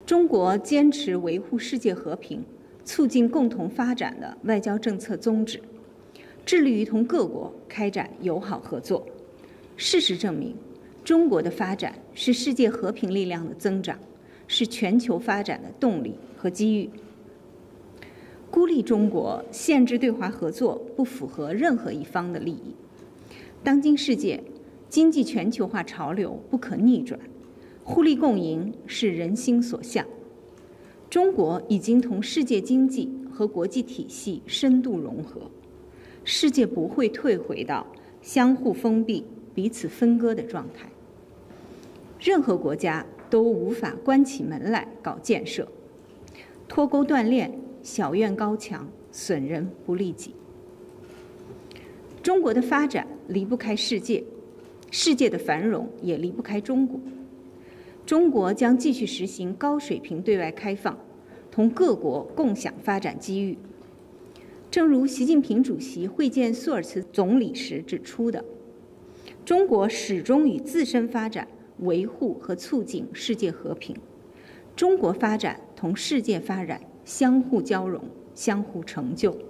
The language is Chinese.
中国坚持维护世界和平、促进共同发展的外交政策宗旨，致力于同各国开展友好合作。事实证明，中国的发展是世界和平力量的增长，是全球发展的动力和机遇。孤立中国、限制对华合作，不符合任何一方的利益。当今世界经济全球化潮流不可逆转，互利共赢是人心所向。中国已经同世界经济和国际体系深度融合，世界不会退回到相互封闭、彼此分割的状态。任何国家都无法关起门来搞建设，脱钩断链、小院高墙，损人不利己。中国的发展离不开世界，世界的繁荣也离不开中国。中国将继续实行高水平对外开放，同各国共享发展机遇。正如习近平主席会见苏尔茨总理时指出的，中国始终与自身发展维护和促进世界和平，中国发展同世界发展相互交融、相互成就。